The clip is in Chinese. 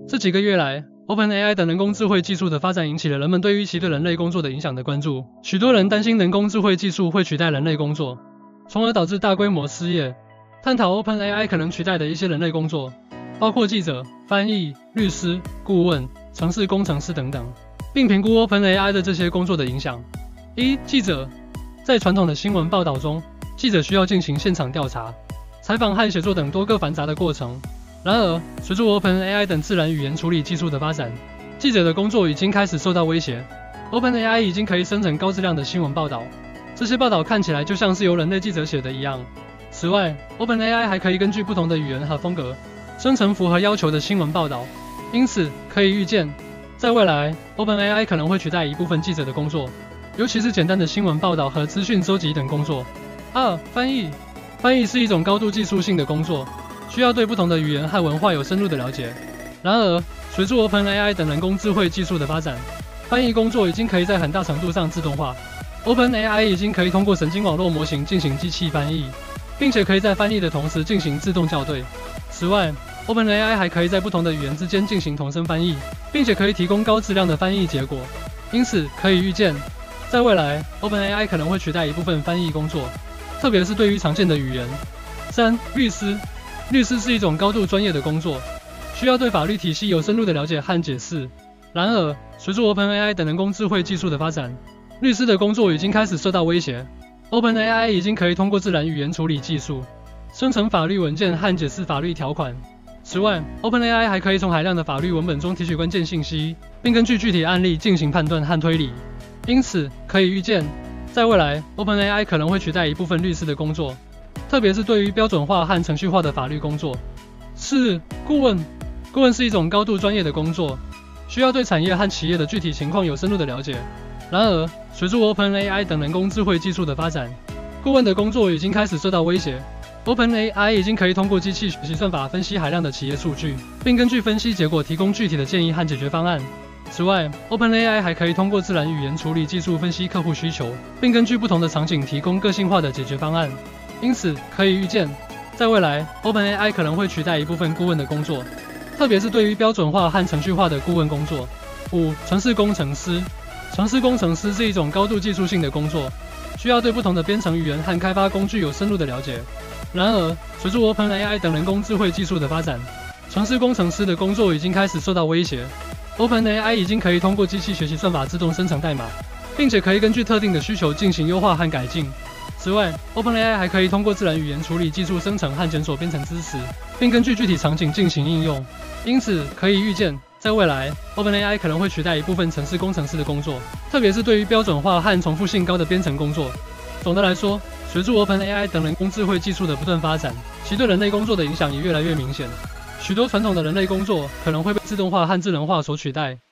这几个月来 ，OpenAI 等人工智慧技术的发展引起了人们对于其对人类工作的影响的关注。许多人担心人工智慧技术会取代人类工作，从而导致大规模失业。探讨 OpenAI 可能取代的一些人类工作，包括记者、翻译、律师、顾问、程式工程师等等，并评估 OpenAI 对这些工作的影响。1. 记者，在传统的新闻报道中，记者需要进行现场调查、采访和写作等多个繁杂的过程。然而，随着 OpenAI 等自然语言处理技术的发展，记者的工作已经开始受到威胁。OpenAI 已经可以生成高质量的新闻报道，这些报道看起来就像是由人类记者写的一样。此外 ，OpenAI 还可以根据不同的语言和风格，生成符合要求的新闻报道。因此，可以预见，在未来 ，OpenAI 可能会取代一部分记者的工作，尤其是简单的新闻报道和资讯收集等工作。2. 翻译，翻译是一种高度技术性的工作，需要对不同的语言和文化有深入的了解。然而，随着 OpenAI 等人工智慧技术的发展，翻译工作已经可以在很大程度上自动化。OpenAI 已经可以通过神经网络模型进行机器翻译，并且可以在翻译的同时进行自动校对。此外 ，OpenAI 还可以在不同的语言之间进行同声翻译，并且可以提供高质量的翻译结果。因此，可以预见，在未来 ，OpenAI 可能会取代一部分翻译工作，特别是对于常见的语言。3. 律师，律师是一种高度专业的工作，需要对法律体系有深入的了解和解释。然而，随着 OpenAI 等人工智慧技术的发展，律师的工作已经开始受到威胁。OpenAI 已经可以通过自然语言处理技术，生成法律文件和解释法律条款。此外 ，OpenAI 还可以从海量的法律文本中提取关键信息，并根据具体案例进行判断和推理。因此，可以预见，在未来 ，OpenAI 可能会取代一部分律师的工作，特别是对于标准化和程序化的法律工作。4. 顾问，顾问是一种高度专业的工作，需要对产业和企业的具体情况有深入的了解。然而，随着 OpenAI 等人工智慧技术的发展，顾问的工作已经开始受到威胁。OpenAI 已经可以通过机器学习算法分析海量的企业数据，并根据分析结果提供具体的建议和解决方案。此外 ，OpenAI 还可以通过自然语言处理技术分析客户需求，并根据不同的场景提供个性化的解决方案。因此，可以预见，在未来 ，OpenAI 可能会取代一部分顾问的工作，特别是对于标准化和程序化的顾问工作。5. 程式工程师，程式工程师是一种高度技术性的工作，需要对不同的编程语言和开发工具有深入的了解。然而，随着 OpenAI 等人工智慧技术的发展，程式工程师的工作已经开始受到威胁。OpenAI 已经可以通过机器学习算法自动生成代码，并且可以根据特定的需求进行优化和改进。此外 ，OpenAI 还可以通过自然语言处理技术生成和检索编程知识，并根据具体场景进行应用。因此，可以预见，在未来 ，OpenAI 可能会取代一部分程式工程师的工作，特别是对于标准化和重复性高的编程工作。总的来说，随着 OpenAI 等人工智慧技术的不断发展，其对人类工作的影响也越来越明显。许多传统的人类工作可能会被自动化和智能化所取代。